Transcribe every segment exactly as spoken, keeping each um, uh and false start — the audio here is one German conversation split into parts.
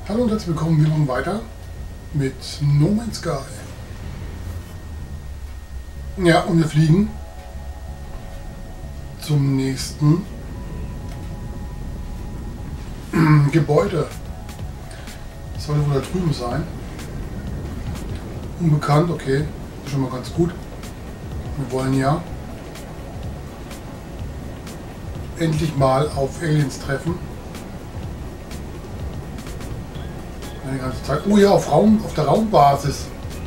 Hallo und herzlich willkommen, wir machen weiter mit No Man's Sky. Ja, und wir fliegen zum nächsten Gebäude. Das sollte wohl da drüben sein. Unbekannt, okay, schon mal ganz gut. Wir wollen ja endlich mal auf Aliens treffen. Die ganze Zeit. Oh ja, auf, Raum, auf der Raumbasis.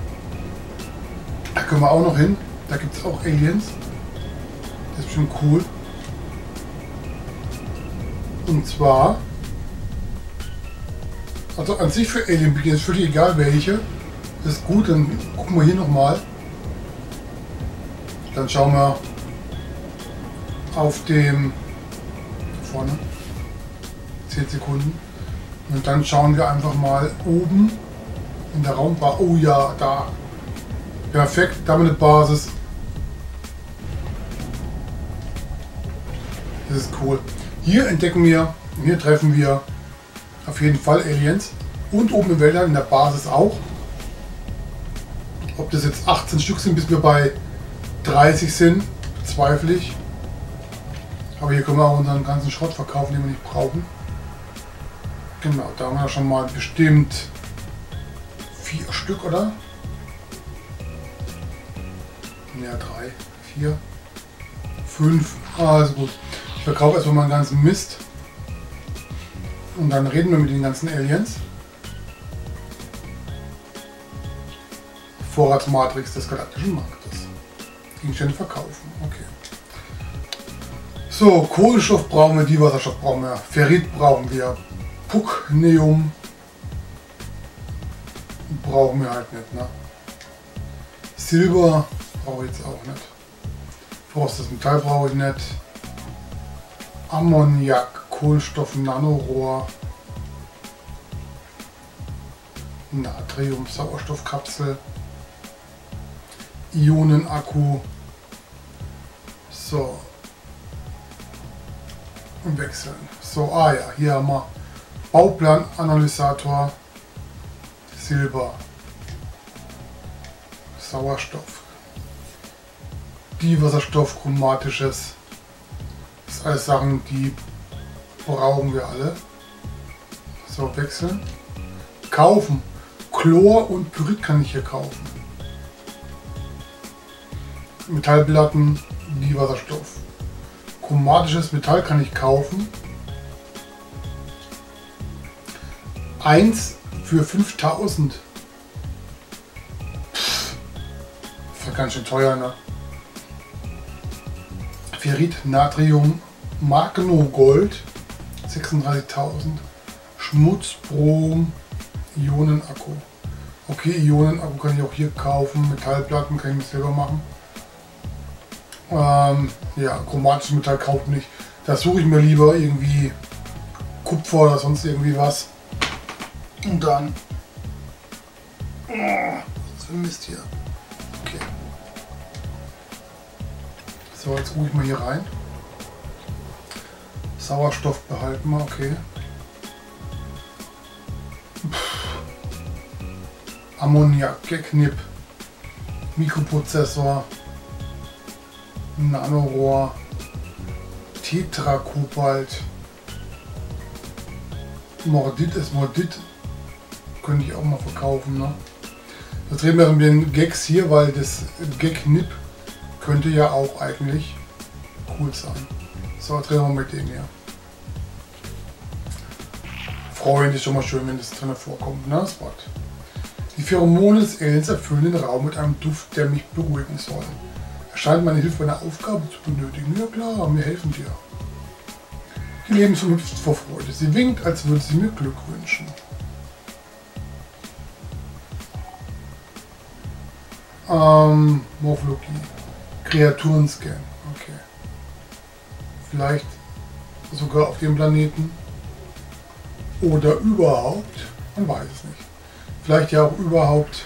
Da können wir auch noch hin. Da gibt es auch Aliens. Das ist schon cool. Und zwar, also an sich für Alien Beacon ist völlig egal welche. Das ist gut, dann gucken wir hier nochmal. Dann schauen wir auf dem vorne. zehn Sekunden. Und dann schauen wir einfach mal oben in der Raumbar. Oh ja, da. Perfekt, da haben wir eine Basis. Das ist cool. Hier entdecken wir, hier treffen wir auf jeden Fall Aliens. Und oben im Weltall in der Basis auch. Ob das jetzt achtzehn Stück sind, bis wir bei dreißig sind, bezweifle ich. Aber hier können wir auch unseren ganzen Schrott verkaufen, den wir nicht brauchen. Genau, da haben wir schon mal bestimmt vier Stück, oder? Ja, drei, vier, fünf. Also gut. Ich verkaufe erstmal meinen ganzen Mist. Und dann reden wir mit den ganzen Aliens. Vorratsmatrix des galaktischen Marktes. Gegenstände verkaufen. Okay. So, Kohlenstoff brauchen wir, Diwasserstoff brauchen wir, Ferrit brauchen wir. Pukneum brauchen wir halt nicht, ne? Silber brauche ich jetzt auch nicht. Frostes Metall brauche ich nicht. Ammoniak, Kohlenstoff, Nanorohr, Natrium, Sauerstoffkapsel, Ionenakku. So. Und wechseln. So, ah ja, hier haben wir Bauplananalysator, Silber, Sauerstoff, Diwasserstoff, chromatisches. Das sind alles Sachen, die brauchen wir alle. So, wechseln. Kaufen. Chlor und Pyrit kann ich hier kaufen. Metallplatten, Diwasserstoff. Chromatisches Metall kann ich kaufen. Eins für fünftausend. Pff, das ist ganz schön teuer, ne? Ferrit, Natrium, Magnogold, sechsunddreißigtausend. Schmutzbrom, Ionenakku. Okay, Ionenakku kann ich auch hier kaufen. Metallplatten kann ich mir selber machen. Ähm, ja, chromatisches Metall kauft nicht. Da suche ich mir lieber irgendwie Kupfer oder sonst irgendwie was. Und dann. Oh, was für Mist hier. Okay. So, jetzt ruhe ich mal hier rein. Sauerstoff behalten wir, okay. Pff. Ammoniak, Geknip, Mikroprozessor, Nanorohr, Tetrakobalt, Mordit ist Mordit. Könnte ich auch mal verkaufen, ne? Das drehen wir mit den Gags hier, weil das Geknip könnte ja auch eigentlich cool sein. So, drehen wir mit dem hier. Freund ist schon mal schön, wenn das drin vorkommt, ne? Das Wort. Die Pheromone des Aliens erfüllen den Raum mit einem Duft, der mich beruhigen soll. Er scheint meine Hilfe bei einer Aufgabe zu benötigen. Ja klar, wir helfen dir. Die Lebensform hüpft vor Freude. Sie winkt, als würde sie mir Glück wünschen. Ähm, Morphologie. Kreaturenscan. Okay. Vielleicht sogar auf dem Planeten. Oder überhaupt. Man weiß es nicht. Vielleicht ja auch überhaupt.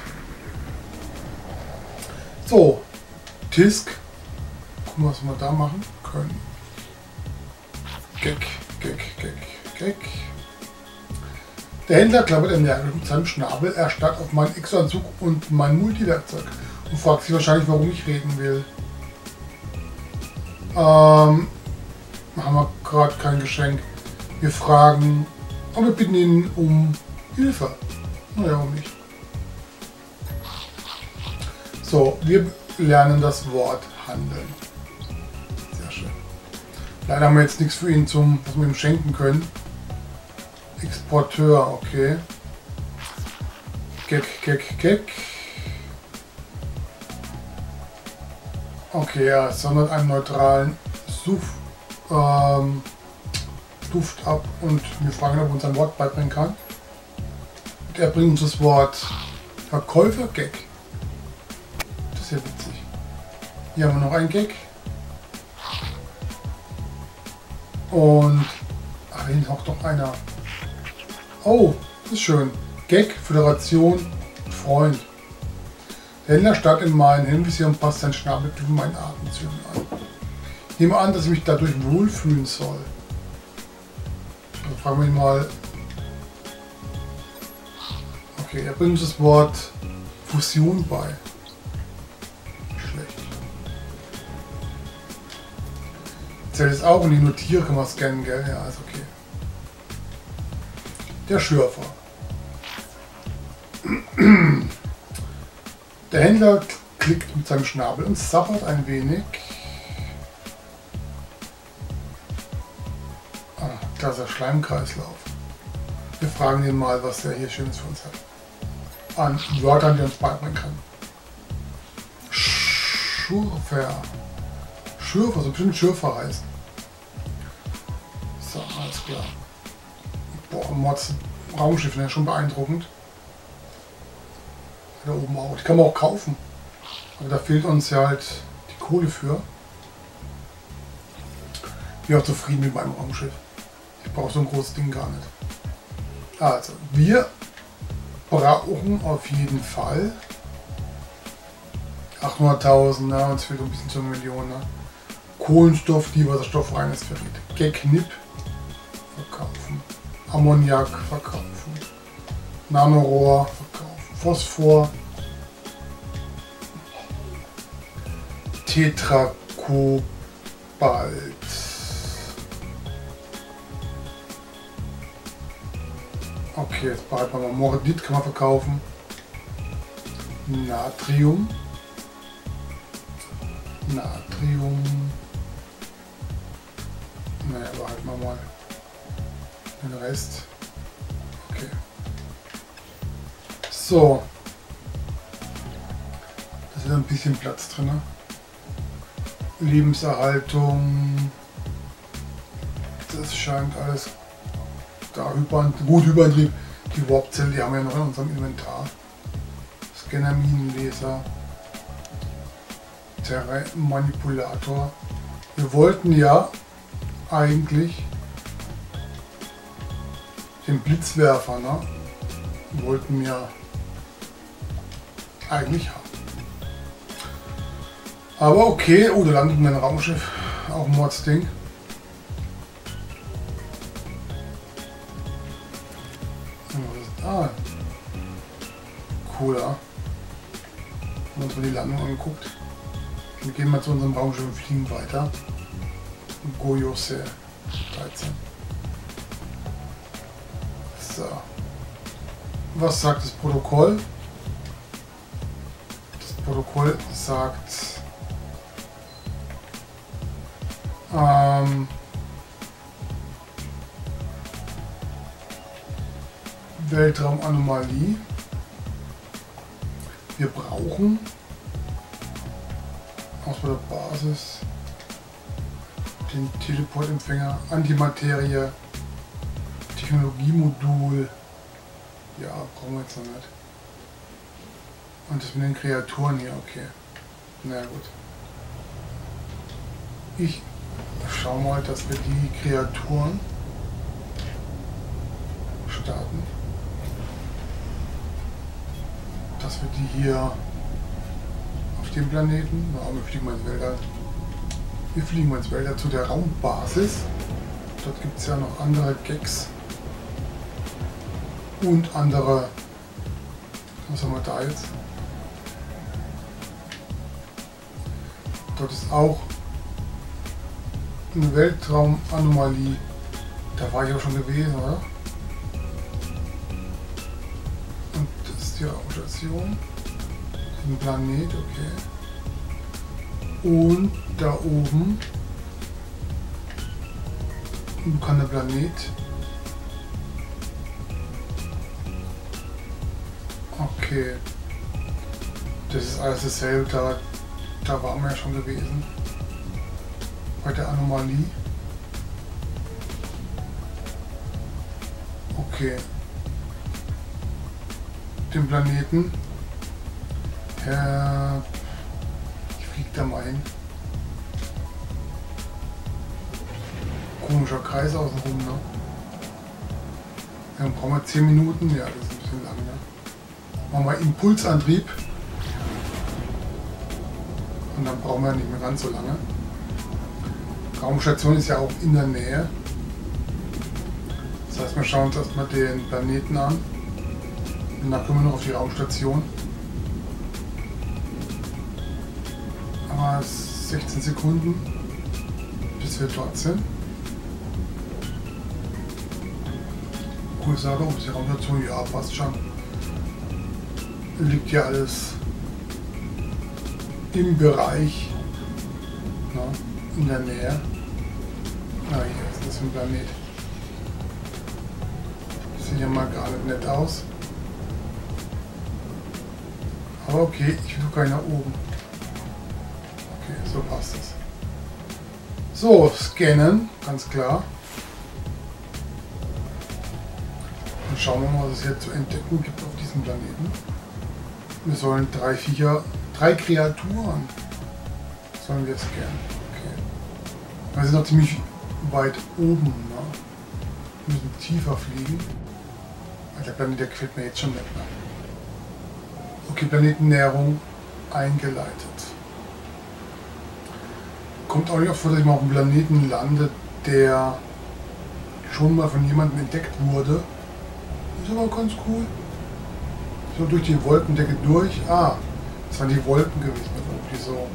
So. Tisk. Gucken wir, was wir da machen können. Gag, Gag, Gag, Gag. Der Händler klappert energisch mit seinem Schnabel, er starrt auf meinen Exoanzug und mein Multiwerkzeug und fragt sich wahrscheinlich, warum ich reden will. Ähm, haben wir gerade kein Geschenk. Wir fragen, aber wir bitten ihn um Hilfe. Naja, warum nicht? So, wir lernen das Wort handeln. Sehr schön. Leider haben wir jetzt nichts für ihn, zum, was wir ihm schenken können. Exporteur, okay. Gek, Gek, Gek. Okay, er sondert einen neutralen Suf, ähm, Duft ab und wir fragen, ob er uns ein Wort beibringen kann. Und er bringt uns das Wort Verkäufer, Gek. Das ist ja witzig. Hier haben wir noch einen Gek. Und ach, da hinten hockt doch einer. Oh, das ist schön. Gek, Föderation, Freund. Der Händler starrt in meinen Helmvisier und passt sein Schnabel über meinen Atemzügen an. Ich nehme an, dass ich mich dadurch wohlfühlen soll. Also fragen wir ihn mal. Okay, er bringt uns das Wort Fusion bei. Nicht schlecht. Zählt es auch und die Notiere kann man scannen, gell? Ja, ist okay. Der Schürfer. Der Händler klickt mit seinem Schnabel und sabbert ein wenig. Ah, da ist der Schleimkreislauf. Wir fragen ihn mal, was er hier Schönes für uns hat. An Wörtern, die uns beibringen kann. Schürfer. Schürfer, so bestimmt Schürfer heißt. So, alles klar. Boah, Mods Raumschiff, ne? Schon beeindruckend. Da oben auch. Die kann man auch kaufen. Aber da fehlt uns ja halt die Kohle für. Ich bin auch zufrieden mit meinem Raumschiff. Ich brauche so ein großes Ding gar nicht. Also, wir brauchen auf jeden Fall achthunderttausend, ne? Uns fehlt ein bisschen zu einer Million. Ne? Kohlenstoff, die wasserstoffreines Ferrit. Geknip verkaufen. Ammoniak verkaufen. Nanorohr verkaufen. Phosphor. Tetrakobalt. Okay, jetzt behalten wir mal. Moradit kann man verkaufen. Natrium. Natrium. Naja, behalten wir mal den Rest. Okay. So. Da ist ein bisschen Platz drin. Ne? Lebenserhaltung. Das scheint alles da über, gut Überantrieb. Die Warp-Zelle, die haben wir ja noch in unserem Inventar. Scanner-Minenleser. Terrain-Manipulator. Wir wollten ja eigentlich den Blitzwerfer, ne? Wollten wir eigentlich haben. Aber okay, oh, da landet mein Raumschiff. Auch ein Mordsding. Ah, cooler. Haben wir uns mal die Landung angeguckt. Wir gehen mal zu unserem Raumschiff und fliegen weiter. Goyose dreizehn. So. Was sagt das Protokoll? Das Protokoll sagt ähm, Weltraumanomalie. Wir brauchen aus der Basis den Teleportempfänger, Antimaterie, Technologiemodul. Ja, brauchen wir jetzt noch nicht. Und das mit den Kreaturen hier, okay. Na gut. Ich schau mal, dass wir die Kreaturen starten. Dass wir die hier auf dem Planeten, na, wir fliegen mal ins Weltall. Wir fliegen mal ins Weltall zu der Raumbasis. Dort gibt es ja noch andere Gags. und andere. Was haben wir da jetzt? Dort ist auch eine Weltraumanomalie. Da war ich auch schon gewesen, oder? Und das ist die Raumstation. Ein Planet, okay. Und da oben kann der Planet. Okay. Das ist alles dasselbe, da, da waren wir ja schon gewesen. Bei der Anomalie. Okay. Den Planeten. Ja, ich flieg da mal hin. Komischer Kreis außenrum, ne? Dann brauchen wir zehn Minuten. Ja, das ist ein bisschen lang, ne? Machen wir Impulsantrieb. Und dann brauchen wir nicht mehr ganz so lange. Raumstation ist ja auch in der Nähe. Das heißt, wir schauen uns erstmal den Planeten an. Und dann kommen wir noch auf die Raumstation. Aber sechzehn Sekunden, bis wir dort sind. Cool Sache, ob die Raumstation, ja, passt schon. Liegt ja alles im Bereich, na, in der Nähe. Na, hier ist das ein Planet. Sieht ja mal gar nicht nett aus. Aber okay, ich will gar nicht nach oben. Okay, so passt es. So, scannen, ganz klar. Dann schauen wir mal, was es hier zu entdecken gibt auf diesem Planeten. Wir sollen drei Viecher, drei Kreaturen sollen wir scannen. Okay. Wir sind noch ziemlich weit oben. Ne? Wir müssen tiefer fliegen. Der Planet, der gefällt mir jetzt schon nicht mehr. Okay, Planetennäherung eingeleitet. Kommt auch nicht oft vor, dass ich mal auf einem Planeten lande, der schon mal von jemandem entdeckt wurde. Ist aber ganz cool. So durch die Wolkendecke durch. Ah, das waren die Wolken gewesen, die so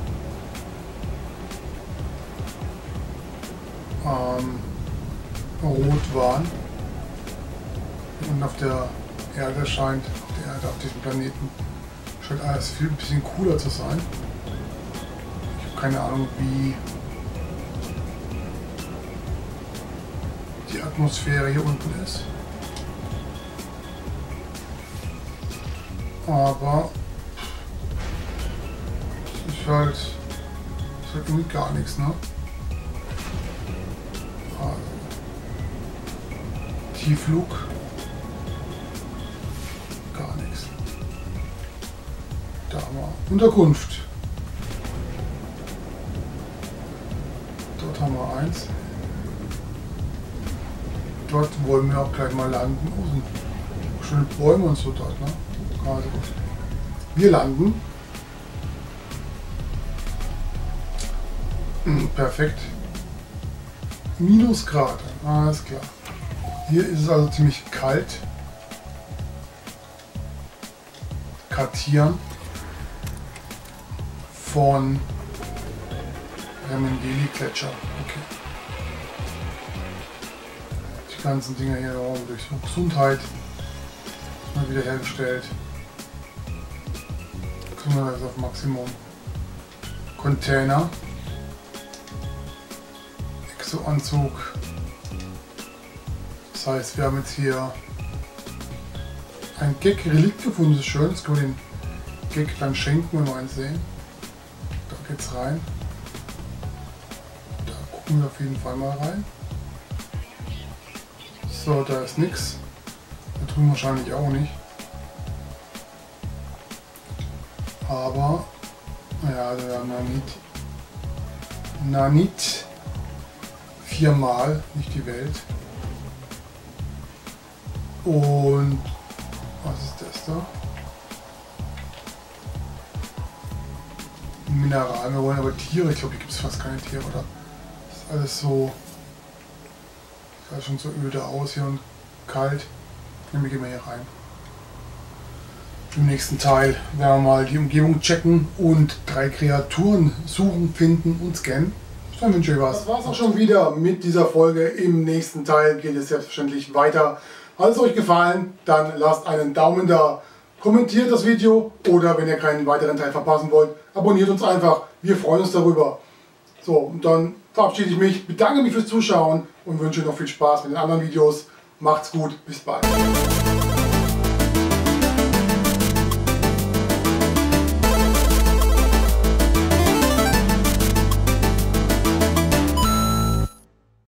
ähm, rot waren. Und auf der Erde scheint, auf der Erde, auf diesem Planeten, scheint alles viel ein bisschen cooler zu sein. Ich habe keine Ahnung, wie die Atmosphäre hier unten ist. Aber es ist halt, es ist halt irgendwie gar nichts, ne? Also, Tiefflug. Gar nichts. Da haben wir Unterkunft. Dort haben wir eins. Dort wollen wir auch gleich mal landen. Oh, sind schöne Bäume und so dort, ne? Also, wir landen. Perfekt. Minusgrade, alles klar. Hier ist es also ziemlich kalt. Kartieren von Remendeli-Gletscher. Okay. Die ganzen Dinger hier durch Gesundheit mal wieder hergestellt. Kriegen wir das auf Maximum. Container. Exo-Anzug. Das heißt, wir haben jetzt hier ein Gag-Relikt gefunden. Das ist schön. Jetzt können wir den Gag dann schenken, wenn wir eins sehen. Da geht's rein. Da gucken wir auf jeden Fall mal rein. So, da ist nichts. Da drüben wahrscheinlich auch nicht. Aber, naja, also wir haben Nanit. Nanit. Viermal, nicht die Welt. Und was ist das da? Mineral. Wir wollen aber Tiere. Ich glaube, hier gibt es fast keine Tiere, oder? Das ist alles so. Sieht alles schon so öde aus hier und kalt. Nämlich gehen wir hier rein. Im nächsten Teil werden wir mal die Umgebung checken und drei Kreaturen suchen, finden und scannen. Dann wünsche ich euch was. Das war's auch schon wieder mit dieser Folge. Im nächsten Teil geht es selbstverständlich weiter. Hat es euch gefallen, dann lasst einen Daumen da. Kommentiert das Video oder wenn ihr keinen weiteren Teil verpassen wollt, abonniert uns einfach. Wir freuen uns darüber. So, und dann verabschiede ich mich, bedanke mich fürs Zuschauen und wünsche noch viel Spaß mit den anderen Videos. Macht's gut, bis bald.